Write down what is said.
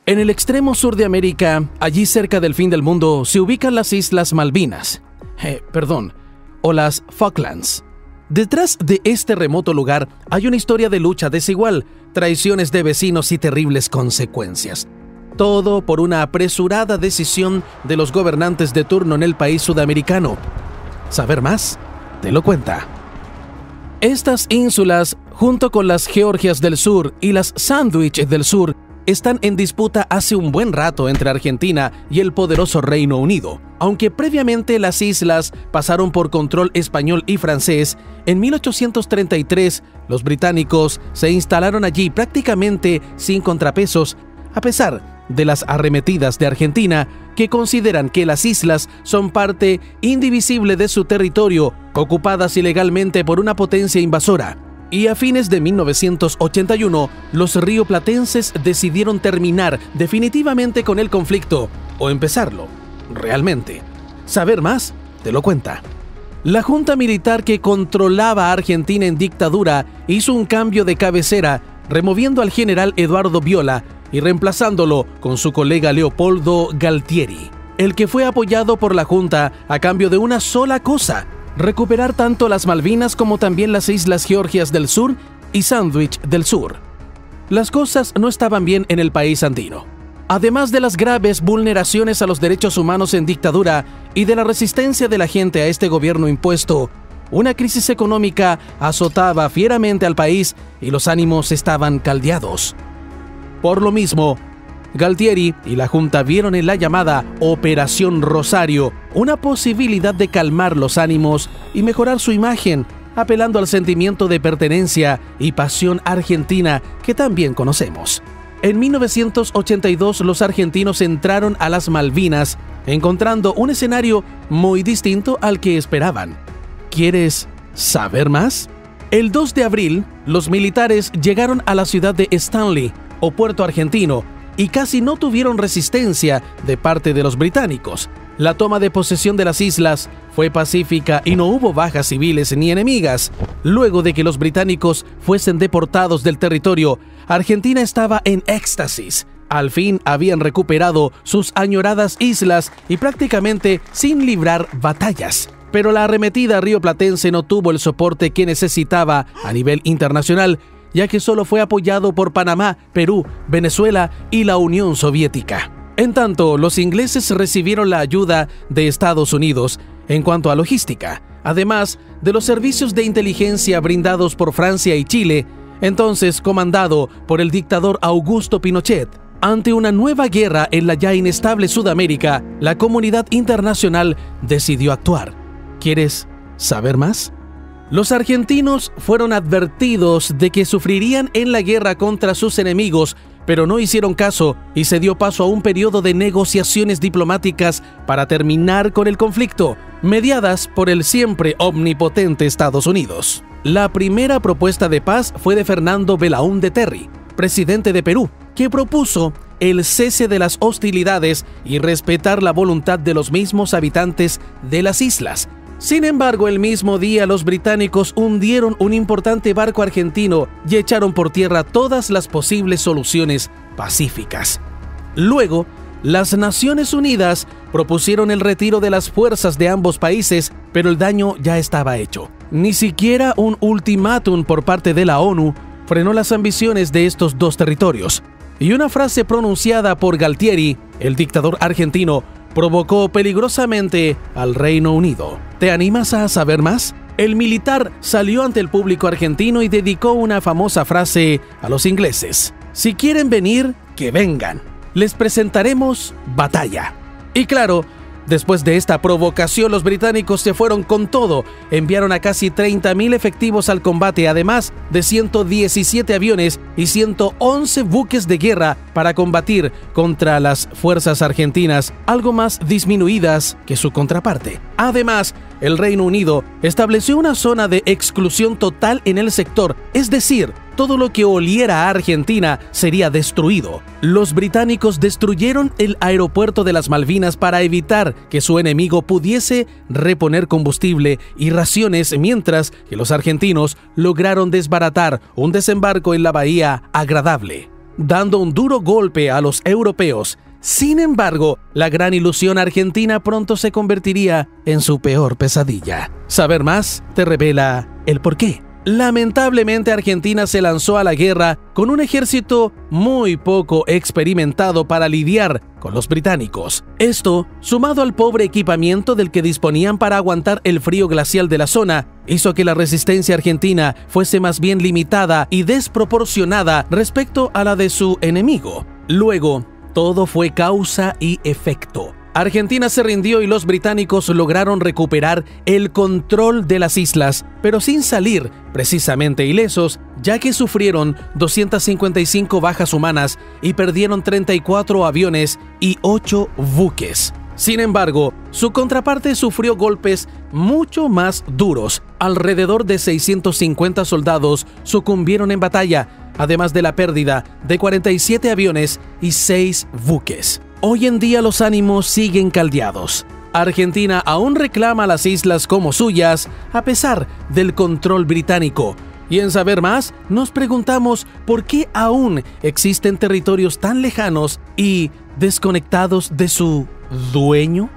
En el extremo sur de América, allí cerca del fin del mundo, se ubican las Islas Malvinas, o las Falklands. Detrás de este remoto lugar hay una historia de lucha desigual, traiciones de vecinos y terribles consecuencias. Todo por una apresurada decisión de los gobernantes de turno en el país sudamericano. ¿Saber más? Te lo cuenta. Estas ínsulas, junto con las Georgias del Sur y las Sandwich del Sur, están en disputa hace un buen rato entre Argentina y el poderoso Reino Unido. Aunque previamente las islas pasaron por control español y francés, en 1833 los británicos se instalaron allí prácticamente sin contrapesos, a pesar de las arremetidas de Argentina, que consideran que las islas son parte indivisible de su territorio, ocupadas ilegalmente por una potencia invasora. Y a fines de 1981, los rioplatenses decidieron terminar definitivamente con el conflicto, o empezarlo, realmente. ¿Saber más? Te lo cuenta. La junta militar que controlaba a Argentina en dictadura hizo un cambio de cabecera, removiendo al general Eduardo Viola y reemplazándolo con su colega Leopoldo Galtieri, el que fue apoyado por la junta a cambio de una sola cosa: recuperar tanto las Malvinas como también las Islas Georgias del Sur y Sandwich del Sur. Las cosas no estaban bien en el país andino. Además de las graves vulneraciones a los derechos humanos en dictadura y de la resistencia de la gente a este gobierno impuesto, una crisis económica azotaba fieramente al país y los ánimos estaban caldeados. Por lo mismo, Galtieri y la junta vieron en la llamada Operación Rosario una posibilidad de calmar los ánimos y mejorar su imagen, apelando al sentimiento de pertenencia y pasión argentina que también conocemos. En 1982 los argentinos entraron a las Malvinas, encontrando un escenario muy distinto al que esperaban. ¿Quieres saber más? El 2 de abril, los militares llegaron a la ciudad de Stanley, o Puerto Argentino, y casi no tuvieron resistencia de parte de los británicos. La toma de posesión de las islas fue pacífica y no hubo bajas civiles ni enemigas. Luego de que los británicos fuesen deportados del territorio, Argentina estaba en éxtasis. Al fin habían recuperado sus añoradas islas y prácticamente sin librar batallas. Pero la arremetida rioplatense no tuvo el soporte que necesitaba a nivel internacional, ya que solo fue apoyado por Panamá, Perú, Venezuela y la Unión Soviética. En tanto, los ingleses recibieron la ayuda de Estados Unidos en cuanto a logística, además de los servicios de inteligencia brindados por Francia y Chile, entonces comandado por el dictador Augusto Pinochet. Ante una nueva guerra en la ya inestable Sudamérica, la comunidad internacional decidió actuar. ¿Quieres saber más? Los argentinos fueron advertidos de que sufrirían en la guerra contra sus enemigos, pero no hicieron caso y se dio paso a un periodo de negociaciones diplomáticas para terminar con el conflicto, mediadas por el siempre omnipotente Estados Unidos. La primera propuesta de paz fue de Fernando Belaúnde Terry, presidente de Perú, que propuso el cese de las hostilidades y respetar la voluntad de los mismos habitantes de las islas. Sin embargo, el mismo día los británicos hundieron un importante barco argentino y echaron por tierra todas las posibles soluciones pacíficas. Luego, las Naciones Unidas propusieron el retiro de las fuerzas de ambos países, pero el daño ya estaba hecho. Ni siquiera un ultimátum por parte de la ONU frenó las ambiciones de estos dos territorios. Y una frase pronunciada por Galtieri, el dictador argentino, provocó peligrosamente al Reino Unido. ¿Te animas a saber más? El militar salió ante el público argentino y dedicó una famosa frase a los ingleses: si quieren venir, que vengan. Les presentaremos batalla. Y claro, después de esta provocación, los británicos se fueron con todo. Enviaron a casi 30.000 efectivos al combate, además de 117 aviones y 111 buques de guerra para combatir contra las fuerzas argentinas, algo más disminuidas que su contraparte. Además, el Reino Unido estableció una zona de exclusión total en el sector, es decir, todo lo que oliera a Argentina sería destruido. Los británicos destruyeron el aeropuerto de las Malvinas para evitar que su enemigo pudiese reponer combustible y raciones, mientras que los argentinos lograron desbaratar un desembarco en la bahía Agradable. dando un duro golpe a los europeos. Sin embargo, la gran ilusión argentina pronto se convertiría en su peor pesadilla. Saber más te revela el porqué. Lamentablemente, Argentina se lanzó a la guerra con un ejército muy poco experimentado para lidiar con los británicos. Esto, sumado al pobre equipamiento del que disponían para aguantar el frío glacial de la zona, hizo que la resistencia argentina fuese más bien limitada y desproporcionada respecto a la de su enemigo. Luego, todo fue causa y efecto. Argentina se rindió y los británicos lograron recuperar el control de las islas, pero sin salir precisamente ilesos, ya que sufrieron 255 bajas humanas y perdieron 34 aviones y 8 buques. Sin embargo, su contraparte sufrió golpes mucho más duros. Alrededor de 650 soldados sucumbieron en batalla, además de la pérdida de 47 aviones y 6 buques. Hoy en día los ánimos siguen caldeados. Argentina aún reclama las islas como suyas, a pesar del control británico. Y en saber más, nos preguntamos por qué aún existen territorios tan lejanos y desconectados de su dueño.